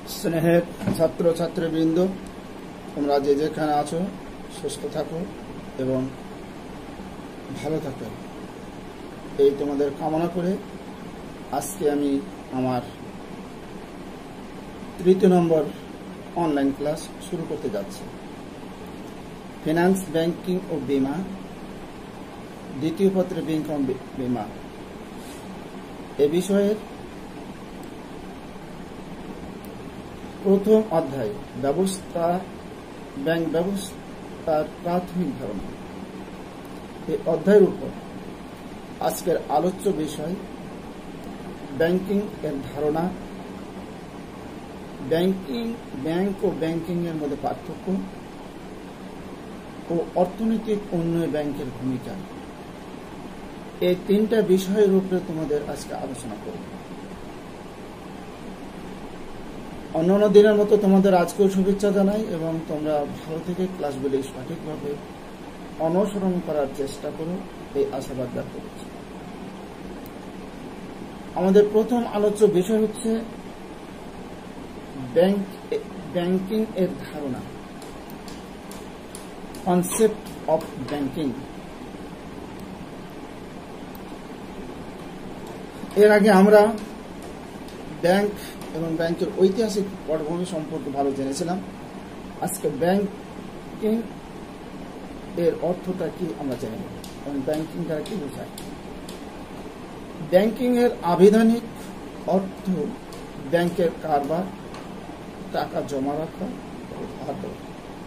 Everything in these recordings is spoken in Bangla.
স্নেহের ছাত্র ছাত্রীবৃন্দ, তোমরা যে যেখানে আছো সুস্থ থাকো এবং ভালো থাকো, এই তোমাদের কামনা করে আজকে আমি আমার 3য় নম্বর অনলাইন ক্লাস শুরু করতে যাচ্ছি। ফিনান্স, ব্যাংকিং ও বীমা, দ্বিতীয় পত্রে ব্যাংক বীমা এ বিষয়ের প্রথম অধ্যায় ব্যাংক ব্যবস্থার প্রাথমিক ধারণা। এই অধ্যায়ের উপর আজকের আলোচ্য বিষয় ব্যাংকিং এর ধারণা, ব্যাংক ও ব্যাংকিং এর মধ্যে পার্থক্য ও অর্থনৈতিক উন্নয়নে ব্যাংকের ভূমিকা। এই 3টা বিষয়ের উপরে তোমাদের আজকে আলোচনা করব। অন্যান্য দিনের মতো তোমাদের আজকেও শুভেচ্ছা জানাই এবং তোমরা ভালো থেকে ক্লাসগুলি সঠিকভাবে অনুসরণ করার চেষ্টা করো, এই আশাবাদ ব্যক্ত করছি। আমাদের প্রথম আলোচ্য বিষয় হচ্ছে ব্যাংকিং এর ধারণা, কনসেপ্ট অফ ব্যাংকিং। এর আগে আমরা ব্যাংক এবং ব্যাংকের ঐতিহাসিক পটভূমি সম্পর্কে ভালো জেনেছিলাম। আজকে ব্যাংকিং এর অর্থটা কি আমরা জেনে নেব এবং ব্যাংকিং দ্বারা কি বোঝায়। ব্যাংকিং এর আবিধানিক অর্থ ব্যাংকের কারবার, টাকা জমা রাখা ও ধার দেওয়া।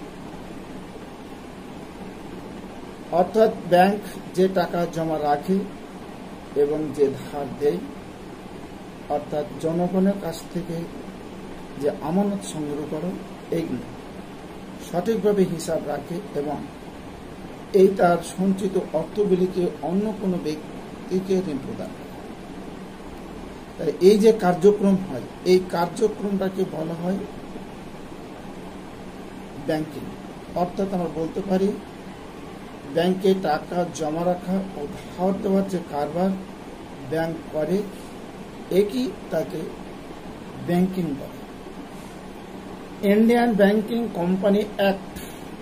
অর্থাৎ ব্যাংক যে টাকা জমা রাখে এবং যে ধার দেয়, অর্থাৎ জনগণের কাছ থেকে যে আমানত সংগ্রহ করে, এইগুলো সঠিকভাবে হিসাব রাখে এবং এই তার সঞ্চিত অর্থগুলিকে অন্য কোনো ব্যক্তিকে ঋণ প্রদান করে। তাই এই যে কার্যক্রম হয়, এই কার্যক্রমটাকে বলা হয় ব্যাংকিং। অর্থাৎ আমরা বলতে পারি ব্যাংকে টাকা জমা রাখা ও ধার দেওয়ার যে কারবার ব্যাংক করে, একই তাকে ব্যাংকিং বলে। ইন্ডিয়ান ব্যাংকিং কোম্পানি অ্যাক্ট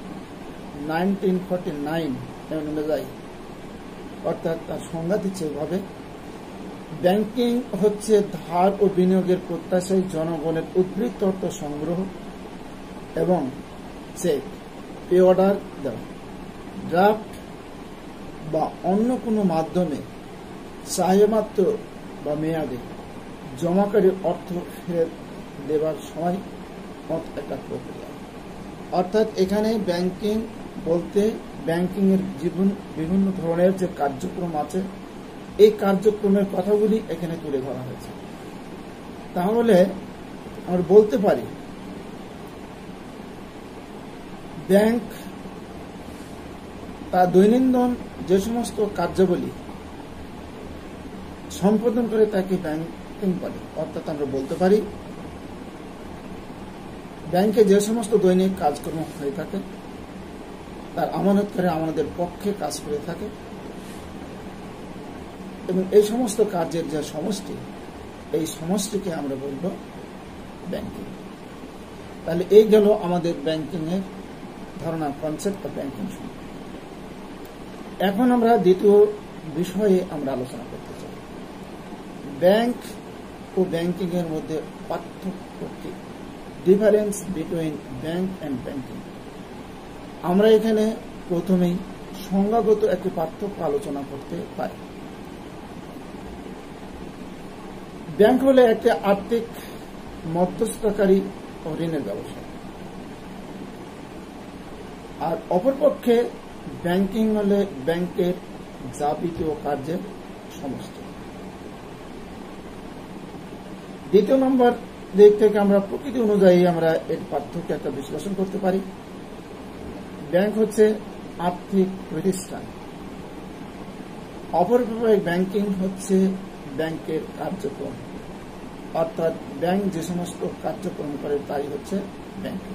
1949 অনুযায়ী, অর্থাৎ তার সংজ্ঞা দিচ্ছে এভাবে: ব্যাংকিং হচ্ছে ধার ও বিনিয়োগের প্রত্যাশায় জনগণের উদ্বৃত্ত অর্থ সংগ্রহ এবং চেক, পে অর্ডার দেওয়া, ড্রাফট বা অন্য কোনো মাধ্যমে চাহিদামাত্র বা মেয়াদে জমাকারীর অর্থ ফেরত দেবার সময় একটা প্রক্রিয়া। অর্থাৎ এখানে ব্যাংকিং বলতে ব্যাংকিং এর বিভিন্ন ধরনের যে কার্যক্রম আছে, এই কার্যক্রমের কথাগুলি এখানে তুলে ধরা হয়েছে। তাহলে আমরা বলতে পারি ব্যাংক তার দৈনন্দিন যে সমস্ত কার্যাবলী সম্পাদন করে তাকে ব্যাংকিং বলে। অর্থাৎ আমরা বলতে পারি ব্যাংকে যে সমস্ত দৈনিক কাজকর্ম হয়ে থাকে, তার আমানতকারী আমাদের পক্ষে কাজ করে থাকে এবং এই সমস্ত কাজের যে সমষ্টি, এই সমষ্টিকে আমরা বলব ব্যাংকিং। তাহলে এই গেল আমাদের ব্যাংকিং এর ধারণা, কনসেপ্ট অফ ব্যাংকিং। এখন আমরা দ্বিতীয় বিষয়ে আমরা আলোচনা করতে চাই, ব্যাংক ও ব্যাংকিং এর মধ্যে পার্থক্য কি, difference between bank and banking. আমরা এখানে প্রথমেই সংজ্ঞাগত একটি পার্থক্য আলোচনা করতে পারি। ব্যাংক হলে একটি আর্থিক মধ্যস্থতাকারী ও ঋণের ব্যবসা, আর অপরপক্ষে ব্যাংকিং হলে ব্যাংকের যাবতীয় কার্যের সমষ্টি। দ্বিতীয় নম্বর দিক থেকে আমরা প্রকৃতি অনুযায়ী আমরা এর পার্থক্য একটা বিশ্লেষণ করতে পারি। ব্যাংক হচ্ছে আর্থিক প্রতিষ্ঠান, অপরভাবে ব্যাংকিং হচ্ছে ব্যাংকের কার্যক্রম। অর্থাৎ ব্যাংক যে সমস্ত কার্যক্রম করে তাই হচ্ছে ব্যাংকিং।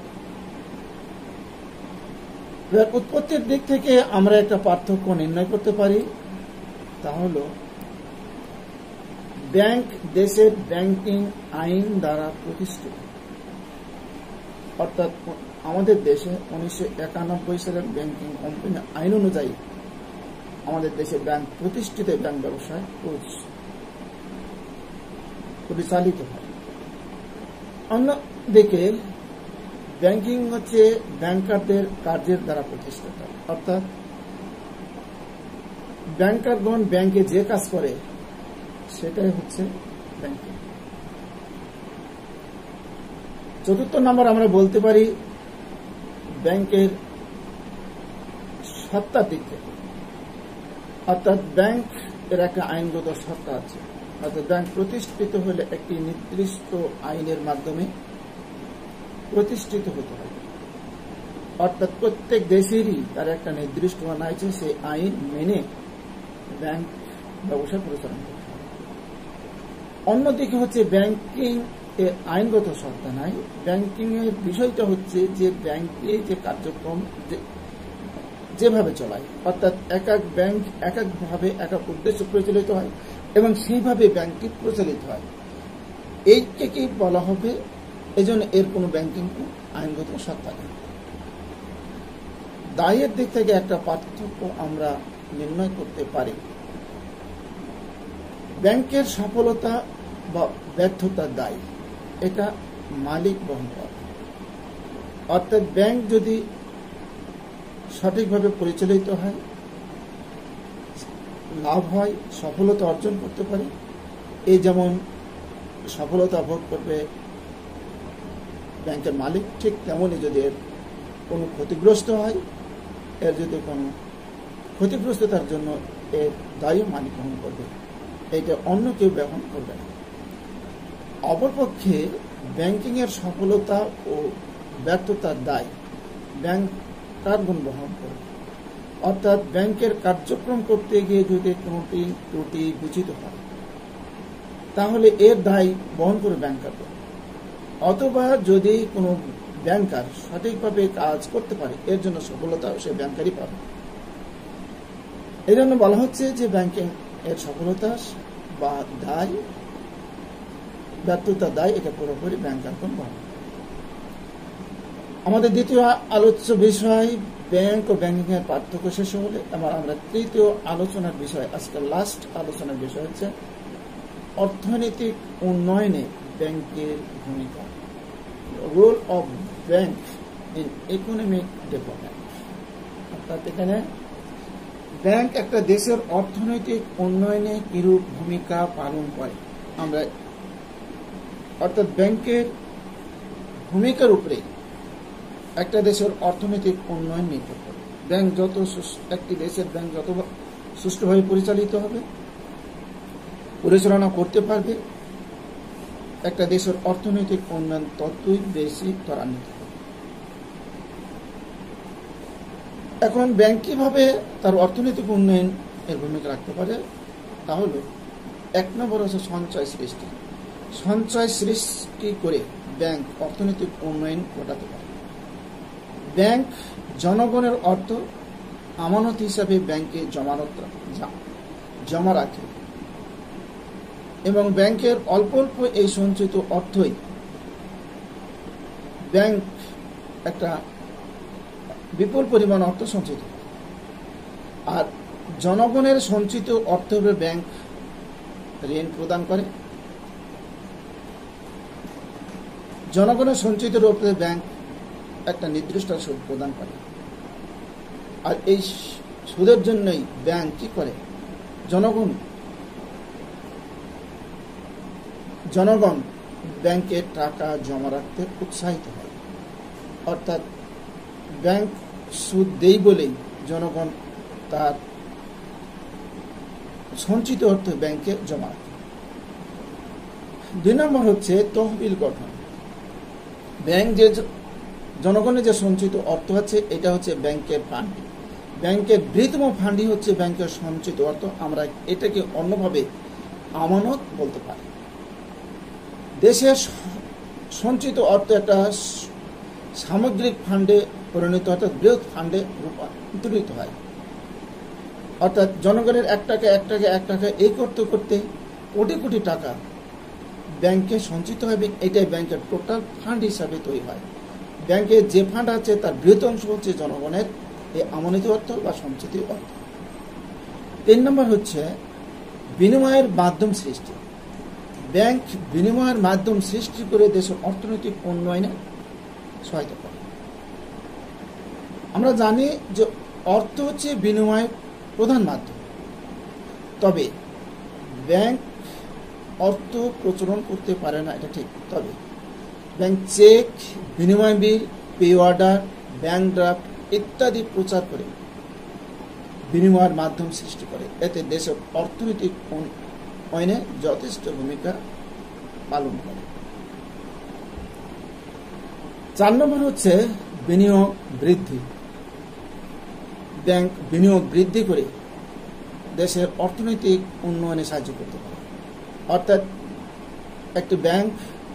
উৎপত্তির দিক থেকে আমরা একটা পার্থক্য নির্ণয় করতে পারি, তা হল ব্যাংক দেশের ব্যাংকিং আইন দ্বারা প্রতিষ্ঠিত। অর্থাৎ আমাদের দেশে 1991 সালের ব্যাংকিং কোম্পানি আইন অনুযায়ী আমাদের দেশে ব্যাংক প্রতিষ্ঠিত ব্যাংক ব্যবসায় পরিচালিত হয়। অন্যদিকে ব্যাংকিং হচ্ছে ব্যাংকারদের কার্যের দ্বারা প্রতিষ্ঠিত, অর্থাৎ ব্যাংকারগণ ব্যাংকে যে কাজ করে সেটাই হচ্ছে ব্যাংকিং। চতুর্থ নম্বর আমরা বলতে পারি ব্যাংকের সত্তার দিক থেকে, অর্থাৎ ব্যাংক এর একটা আইনগত সত্তা আছে। অর্থাৎ ব্যাংক প্রতিষ্ঠিত হলে একটি নির্দিষ্ট আইনের মাধ্যমে প্রতিষ্ঠিত হতে হয়। অর্থাৎ প্রত্যেক দেশেরই তার একটা নির্দিষ্ট আইন আছে, সেই আইন মেনে ব্যাংক ব্যবসা পরিচালনা করতে হয়। অন্যদিকে হচ্ছে ব্যাংকিং এর আইনগত সত্তা নাই। ব্যাংকিং এর বিষয়টা হচ্ছে যে ব্যাংকে যে কার্যক্রম যেভাবে চলায়, অর্থাৎ এক এক ব্যাংক এক একভাবে এক এক উদ্দেশ্য পরিচালিত হয় এবং সেইভাবে ব্যাংকটি প্রচলিত হয়, এইটাকেই বলা হবে। এই জন্য এর কোনো ব্যাংকিং আইনগত সত্তা নেই। দায়ের দিক থেকে একটা পার্থক্য আমরা নির্ণয় করতে পারি। ব্যাংকের সফলতা বা ব্যর্থতার দায় এটা মালিক বহন করে। অর্থাৎ ব্যাংক যদি সঠিকভাবে পরিচালিত হয়, লাভ হয়, সফলতা অর্জন করতে পারে, এই যেমন সফলতা ভোগ করবে ব্যাংকের মালিক, ঠিক তেমনই যদি এর কোনো ক্ষতিগ্রস্ত হয়, এর যদি কোনো ক্ষতিগ্রস্ততার জন্য এর দায়ী মালিক বহন করবে, এইটা অন্য কেউ বহন করবে না। অপরপক্ষে ব্যাংকিং এর সফলতা ও ব্যর্থতার দায় ব্যাংকারগণ বহন করবে। অর্থাৎ ব্যাংকের কার্যক্রম করতে গিয়ে যদি কোনোটি ত্রুটি বিচিত হয়, তাহলে এর দায় বহন করে ব্যাংকারগণ। অথবা যদি কোনো ব্যাংকার সঠিকভাবে কাজ করতে পারে, এর জন্য সফলতা সে ব্যাংকারই পাবে। এই জন্য বলা হচ্ছে যে ব্যাংকিং এর সফলতা বা দায়, ব্যর্থতার দায় এটা পুরোপুরি ব্যাংকারগণ বহন। আমাদের দ্বিতীয় আলোচ্য বিষয় ব্যাংক ও ব্যাংকিং এর পার্থক্য শেষ হলে এবার আমরা তৃতীয় আলোচনার বিষয়, আজকে লাস্ট আলোচনার বিষয় হচ্ছে অর্থনৈতিক উন্নয়নে ব্যাংকের ভূমিকা, role of bank in economic development. অর্থাৎ এখানে ব্যাংক একটা দেশের অর্থনৈতিক উন্নয়নে কিরূপ ভূমিকা পালন করে আমরা, অর্থাৎ ব্যাংকের ভূমিকার উপরে একটা দেশের অর্থনৈতিক উন্নয়ন নির্ভর করে। ব্যাংক যত একটি দেশের ব্যাংক যত সুষ্ঠুভাবে পরিচালিত হবে, পরিচালনা করতে পারবে, একটা দেশের অর্থনৈতিক উন্নয়ন ততই বেশি ত্বরান্বিত হবে। এখন ব্যাংক কিভাবে তার অর্থনৈতিক উন্নয়ন এর ভূমিকা রাখতে পারে, তাহলে এক নম্বর হচ্ছে সঞ্চয় সৃষ্টি। সঞ্চয় সৃষ্টি করে ব্যাংক অর্থনৈতিক উন্নয়ন ঘটাতে পারে। ব্যাংক জনগণের অর্থ আমানত হিসাবে ব্যাংকে জমা রাখে এবং ব্যাংকের অল্প অল্প এই সঞ্চিত অর্থই ব্যাংক একটা বিপুল পরিমাণ অর্থ সঞ্চিত, আর জনগণের সঞ্চিত অর্থ ব্যাংক ঋণ প্রদান করে। জনগণের সঞ্চিত অর্থে ব্যাংক একটা নির্দিষ্ট সুদ প্রদান করে, আর এই সুদের জন্যই ব্যাংক কি করে, জনগণ ব্যাংকে টাকা জমা রাখতে উৎসাহিত হয়। অর্থাৎ ব্যাংক সুদ দেই বলেই জনগণ তার সঞ্চিত অর্থ ব্যাংকে জমা রাখে। 2 নম্বর হচ্ছে তহবিল গঠন। ব্যাংক যে জনগণের যে সঞ্চিত অর্থ আছে, এটা হচ্ছে ব্যাংকের ফান্ড। ব্যাংকের বৃহত্তম ফান্ডই হচ্ছে ব্যাংকের সঞ্চিত অর্থ। আমরা এটাকে অন্যভাবে আমানত বলতে পারি। দেশের সঞ্চিত অর্থ একটা সামগ্রিক ফান্ডে পরিণত, অর্থাৎ বৃহৎ ফান্ডে রূপান্তরিত হয়। অর্থাৎ জনগণের এক টাকা এই করতে করতে কোটি কোটি টাকা ব্যাংকে সঞ্চিত হবে, এটাই ব্যাংকের টোটাল ফান্ড হিসাবে তৈরি হয়। ব্যাংকে যে ফান্ড আছে তার বৃহৎ অংশ হচ্ছে জনগণের এই আমনিত অর্থ বা সঞ্চিত অর্থ। 3 নম্বর হচ্ছে বিনিময়ের মাধ্যম সৃষ্টি। ব্যাংক বিনিময়ের মাধ্যম সৃষ্টি করে দেশের অর্থনৈতিক উন্নয়নে সহায়তা করে। আমরা জানি যে অর্থ হচ্ছে বিনিময়ের প্রধান মাধ্যম, তবে ব্যাংক অর্থ প্রচলন করতে পারে না, এটা ঠিক। তবে ব্যাংক চেক, বিনিময় bill, pay order, bank draft ইত্যাদি প্রচার করে বিনিময়ের মাধ্যম সৃষ্টি করে। এতে দেশের অর্থনৈতিক উন্নয়নে যথেষ্ট ভূমিকা পালন করে। 4 নম্বর হচ্ছে বিনিয়োগ বৃদ্ধি। ব্যাংক বিনিয়োগ বৃদ্ধি করে দেশের অর্থনৈতিক উন্নয়নে সাহায্য করতে পারে। অর্থাৎ একটি ব্যাংক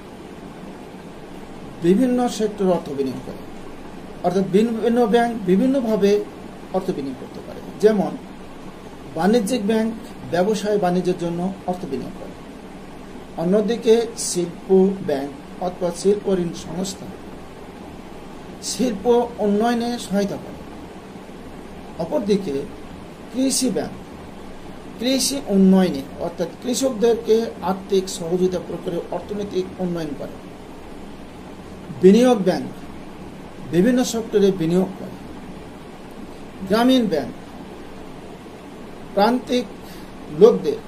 বিভিন্ন সেক্টরে অর্থ বিনিয়োগ করে, অর্থাৎ বিভিন্ন ব্যাংক বিভিন্নভাবে অর্থ বিনিয়োগ করতে পারে। যেমন বাণিজ্যিক ব্যাংক ব্যবসায় বাণিজ্যের জন্য অর্থ বিনিয়োগ করে, অন্যদিকে শিল্প ব্যাংক অথবা শিল্প ঋণ সংস্থা শিল্প উন্নয়নে সহায়তা করে। অপরদিকে কৃষি ব্যাংক কৃষি উন্নয়নে অর্থাৎ কৃষকদেরকে আর্থিক সহযোগিতা করে অর্থনৈতিক উন্নয়ন করে। বিনিয়োগ ব্যাংক বিভিন্ন সেক্টরে বিনিয়োগ করে। গ্রামীণ ব্যাংক প্রান্তিক লোকদের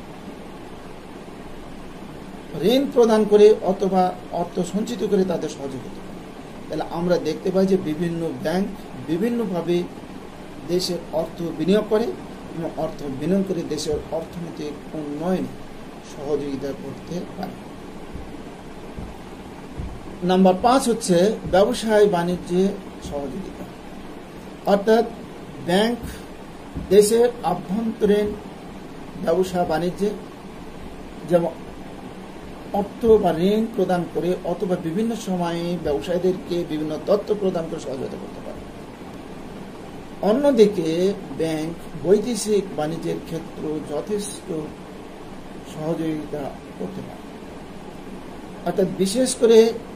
ঋণ প্রদান করে অথবা অর্থ সঞ্চিত করে তাদের সহযোগিতা করে। তাহলে আমরা দেখতে পাই যে বিভিন্ন ব্যাংক বিভিন্নভাবে দেশের অর্থ বিনিয়োগ করে এবং অর্থ বিনিয়োগ করে দেশের অর্থনৈতিক উন্নয়নে সহযোগিতা করতে পারে। নাম্বার 5 হচ্ছে ব্যবসায় বাণিজ্যে সহযোগিতা। অর্থাৎ ব্যাংক দেশের আভ্যন্তরীণ ব্যবসা বাণিজ্যে যেমন অর্থ বা ঋণ প্রদান করে অথবা বিভিন্ন সময়ে ব্যবসায়ীদেরকে বিভিন্ন তথ্য প্রদান করে সহযোগিতা করতে পারে। অন্যদিকে ব্যাংক বৈদেশিক বাণিজ্যের ক্ষেত্রে যথেষ্ট সহযোগিতা করতে পারে। অর্থাৎ বিশেষ করে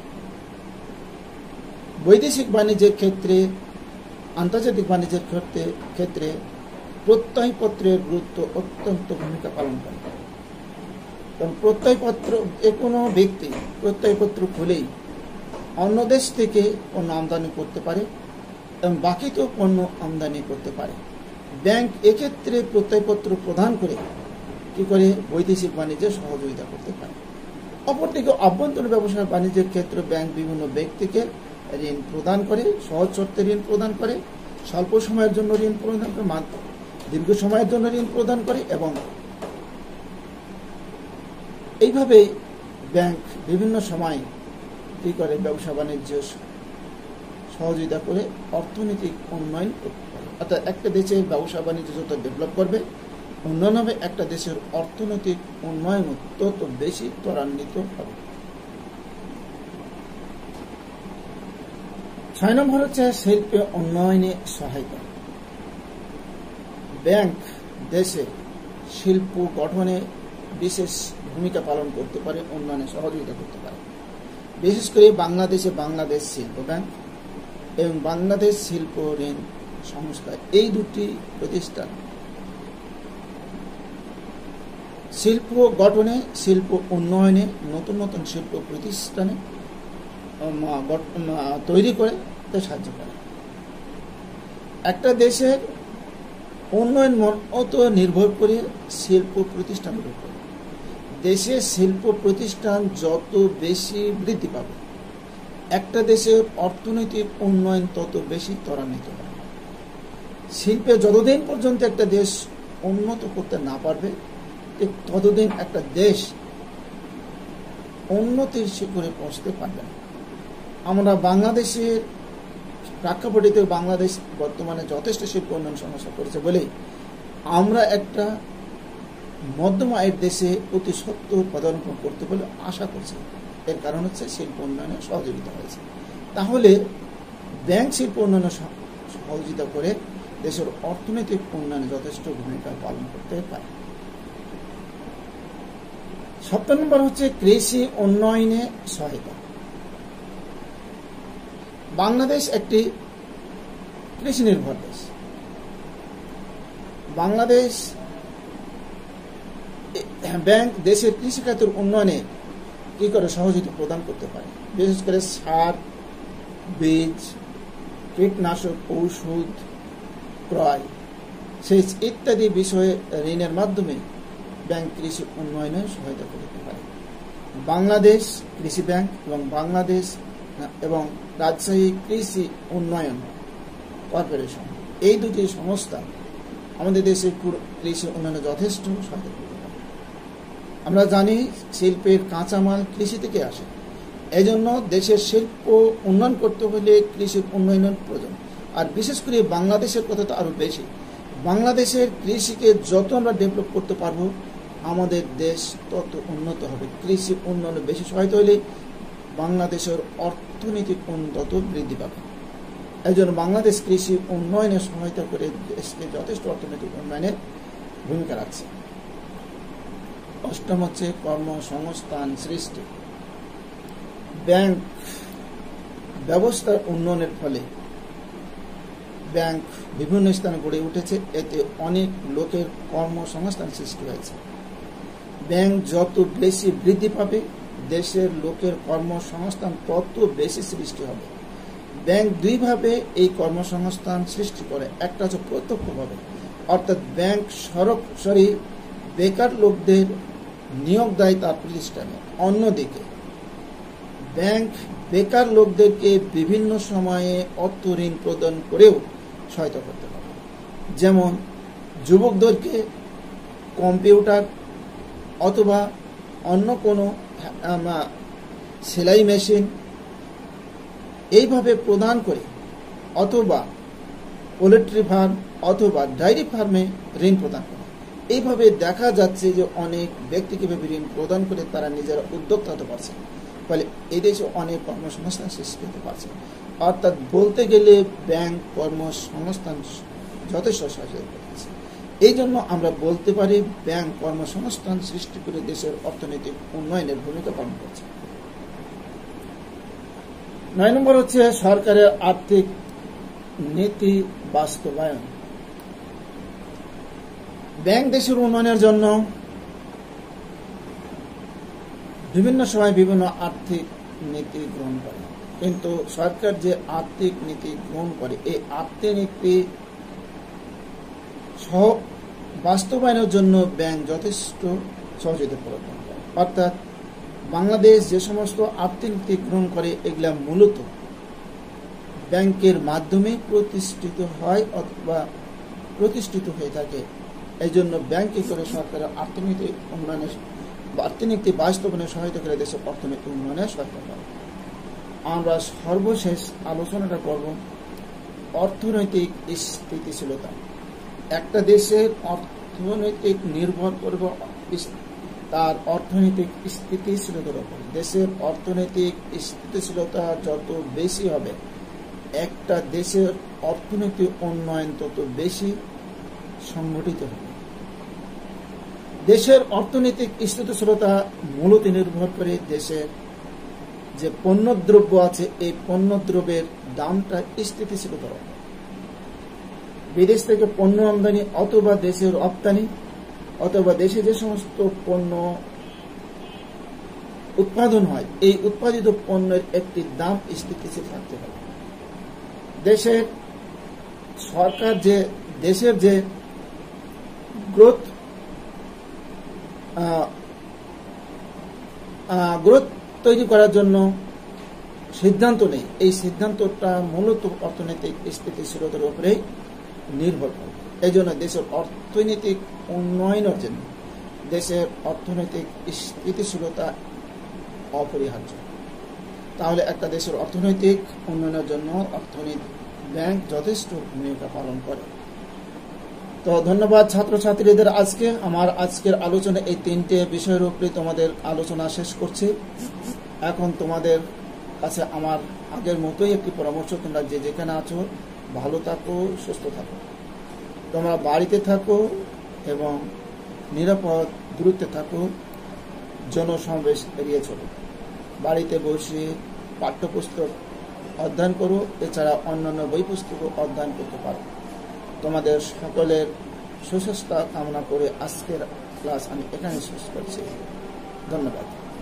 বৈদেশিক বাণিজ্যের ক্ষেত্রে, আন্তর্জাতিক বাণিজ্যের ক্ষেত্রে প্রত্যয়পত্রের গুরুত্ব অত্যন্ত ভূমিকা পালন করে। কারণ প্রত্যয়পত্র, কোনো ব্যক্তি প্রত্যয়পত্র খুলেই অন্য দেশ থেকে পণ্য আমদানি করতে পারে এবং বাকিতেও পণ্য আমদানি করতে পারে। ব্যাংক এক্ষেত্রে প্রত্যয়পত্র প্রদান করে কি করে বৈদেশিক বাণিজ্যে সহযোগিতা করতে পারে। অপরদিকে অভ্যন্তরীণ ব্যবসা বাণিজ্যের ক্ষেত্রে ব্যাংক বিভিন্ন ব্যক্তিকে ঋণ প্রদান করে, সহজ শর্তে ঋণ প্রদান করে, স্বল্প সময়ের জন্য ঋণ প্রদান করে, দীর্ঘ সময়ের জন্য ঋণ প্রদান করে এবং এইভাবে ব্যাংক বিভিন্ন সময় কি করে ব্যবসা বাণিজ্য সহযোগিতা করে অর্থনৈতিক উন্নয়ন করতে পারে। অর্থাৎ একটা দেশের ব্যবসা বাণিজ্য যত ডেভেলপ করবে, উন্নয়ন হবে, একটা দেশের অর্থনৈতিক উন্নয়ন তত বেশি ত্বরান্বিত হবে। 6 নম্বর হচ্ছে শিল্পে উন্নয়নে সহায়তা। ব্যাংক দেশে শিল্প গঠনে বিশেষ ভূমিকা পালন করতে পারে, উন্নয়নে সহযোগিতা করতে পারে। বিশেষ করে বাংলাদেশে বাংলাদেশ শিল্প ব্যাংক এবং বাংলাদেশ শিল্প ঋণ সংস্থা, এই দুটি প্রতিষ্ঠান শিল্প গঠনে, শিল্প উন্নয়নে, নতুন নতুন শিল্প প্রতিষ্ঠানে তৈরি করে সাহায্য করে। একটা দেশের উন্নয়ন মূলত নির্ভর করে শিল্প প্রতিষ্ঠানের উপর। দেশের শিল্প প্রতিষ্ঠান যত বেশি বৃদ্ধি পাবে, একটা দেশের অর্থনৈতিক উন্নয়ন তত বেশি ত্বরান্বিত হবে। শিল্পে যতদিন পর্যন্ত একটা দেশ উন্নত করতে না পারবে, ততদিন একটা দেশ উন্নতির শিখরে পৌঁছতে পারবে না। আমরা বাংলাদেশের প্রেক্ষাপটে বাংলাদেশ বর্তমানে যথেষ্ট শিল্প উন্নয়ন সমস্যা করেছে বলে আমরা একটা মধ্যম আয়ের দেশে অতি সত্ত্বর পদার্পণ করতে বলে আশা করছি। এর কারণ হচ্ছে শিল্প উন্নয়নে সহযোগিতা হয়েছে। তাহলে ব্যাংক শিল্প উন্নয়নে সহযোগিতা করে দেশের অর্থনৈতিক উন্নয়নে যথেষ্ট ভূমিকা পালন করতে পারে। 7 নম্বর হচ্ছে কৃষি উন্নয়নে সহায়তা। বাংলাদেশ একটি কৃষি নির্ভর দেশ। বাংলাদেশ ব্যাংক দেশের কৃষিখাতের উন্নয়নে কি করে সহযোগিতা প্রদান করতে পারে, বিশেষ করে সার, বীজ, কীটনাশক, ঔষধ ক্রয়, সেচ ইত্যাদি বিষয়ে ঋণের মাধ্যমে ব্যাংক কৃষি উন্নয়নে সহায়তা করতে পারে। বাংলাদেশ কৃষি ব্যাংক এবং রাজশাহী কৃষি উন্নয়ন কর্পোরেশন, এই দুটি সংস্থা আমাদের দেশের কৃষি উন্নয়নে যথেষ্ট সহায়তা করতে পারে। আমরা জানি শিল্পের কাঁচামাল কৃষি থেকে আসে, এই জন্য দেশের শিল্প উন্নয়ন করতে হলে কৃষির উন্নয়নের প্রয়োজন। আর বিশেষ করে বাংলাদেশের কথা তো আরো বেশি। বাংলাদেশের কৃষিকে যত আমরা ডেভেলপ করতে পারবো, আমাদের দেশ তত উন্নত হবে। কৃষি উন্নয়নে বেশি সহায়তা হলে বাংলাদেশের অর্থনৈতিক উন্নত বৃদ্ধি পাবে। এই জন্য বাংলাদেশ কৃষি উন্নয়নে সহায়তা করে দেশকে যথেষ্ট অর্থনৈতিক উন্নয়নের ভূমিকা রাখছে। অষ্টম হচ্ছে কর্মসংস্থান সৃষ্টি। ব্যাংক ব্যবস্থার উন্নয়নের ফলে ব্যাংক বিভিন্ন স্থানে গড়ে উঠেছে, এতে অনেক লোকের কর্মসংস্থান সৃষ্টি হয়েছে। ব্যাংক যত বেশি বৃদ্ধি পাবে, দেশের লোকের কর্মসংস্থান তত বেশি সৃষ্টি হবে। ব্যাংক দুইভাবে এই কর্মসংস্থান সৃষ্টি করে। একটা হচ্ছে প্রত্যক্ষভাবে, অর্থাৎ ব্যাংক সরাসরি বেকার লোকদের নিয়োগ দেয় তার প্রতিষ্ঠানে। অন্যদিকে ব্যাংক বেকার লোকদেরকে বিভিন্ন সময়ে অর্থ ঋণ প্রদান করেও সহায়তা করতে পারে। যেমন যুবকদেরকে কম্পিউটার অথবা অন্য কোনো সেলাই মেশিন এইভাবে প্রদান করে, অথবা পোল্ট্রি ফার্ম অথবা ডায়েরি ফার্মে ঋণ প্রদান করে। এইভাবে দেখা যাচ্ছে যে অনেক ব্যক্তিকে ঋণ প্রদান করে তারা নিজেরা উদ্যোক্তা হতে পারছে, ফলে এই দেশে অনেক কর্মসংস্থান সৃষ্টি হতে পারছে। অর্থাৎ বলতে গেলে ব্যাংক কর্মসংস্থান যথেষ্ট সহায়তা করতেছে। এই জন্য আমরা বলতে পারি ব্যাংক কর্মসংস্থান সৃষ্টি করে দেশের অর্থনৈতিক উন্নয়নের ভূমিকা পালন করছে। 9 নম্বর হচ্ছে সরকারের আর্থিক নীতি বাস্তবায়ন। ব্যাংক দেশের উন্নয়নের জন্য বিভিন্ন সময় বিভিন্ন আর্থিক নীতি গ্রহণ করে, কিন্তু সরকার যে আর্থিক নীতি গ্রহণ করে, এই আর্থিক নীতি বাস্তবায়নের জন্য ব্যাংক যথেষ্ট সহযোগিতা প্রদান করে। অর্থাৎ বাংলাদেশ যে সমস্ত আর্থিক নীতি গ্রহণ করে, এগুলা মূলত ব্যাংকের মাধ্যমে প্রতিষ্ঠিত হয় অথবা প্রতিষ্ঠিত হয়ে থাকে। এই জন্য ব্যাংকে করে সরকারের অর্থনীতি উন্নয়নের অর্থনীতি বাস্তবায়নে সহায়তা করে দেশের অর্থনৈতিক উন্নয়নে সহায়তা করে। আমরা সর্বশেষ আলোচনাটা করব অর্থনৈতিক স্থিতিশীলতা। একটা দেশের অর্থনৈতিক নির্ভর করবে তার অর্থনৈতিক স্থিতিশীলতার উপর। দেশের অর্থনৈতিক স্থিতিশীলতা যত বেশি হবে, একটা দেশের অর্থনৈতিক উন্নয়ন তত বেশি সংগঠিত হবে। দেশের অর্থনৈতিক স্থিতিশীলতা মূলত নির্ভর করে দেশের যে পণ্যদ্রব্য আছে, এই পণ্যদ্রব্যের দামটা স্থিতিশীলতার উপর। বিদেশ থেকে পণ্য আমদানি অথবা দেশের রপ্তানি অথবা দেশে যে সমস্ত পণ্য উৎপাদন হয়, এই উৎপাদিত পণ্যের একটি দাম স্থিতিশীল থাকতে হবে। দেশের সরকার দেশের যে গ্রোথ তৈরি করার জন্য সিদ্ধান্ত নেই, এই সিদ্ধান্তটা মূলত অর্থনৈতিক স্থিতিশীলতার উপরেই নির্ভর করে। এই জন্য দেশের অর্থনৈতিক উন্নয়নের জন্য দেশের অর্থনৈতিক স্থিতিশীলতা অপরিহার্য। তাহলে একটা দেশের অর্থনৈতিক উন্নয়নের জন্য অর্থনৈতিক ব্যাংক যথেষ্ট ভূমিকা পালন করে। তো ধন্যবাদ ছাত্রছাত্রীদের। আমার আজকের আলোচনা এই 3টে বিষয়ের উপরে তোমাদের আলোচনা শেষ করছি। এখন তোমাদের কাছে আমার আগের মতোই একটি পরামর্শ, তোমরা যে যেখানে আছো ভালো থাকো, সুস্থ থাকো, তোমরা বাড়িতে থাকো এবং নিরাপদ দূরত্বে থাকো, জনসমাবেশ এড়িয়ে চলো। বাড়িতে বসে পাঠ্যপুস্তক অধ্যয়ন করো, এছাড়া অন্যান্য বই পুস্তকও অধ্যয়ন করতে পারো। তোমাদের সকলের সুস্বাস্থ্য কামনা করে আজকের ক্লাস আমি এখানে শেষ করছি। ধন্যবাদ।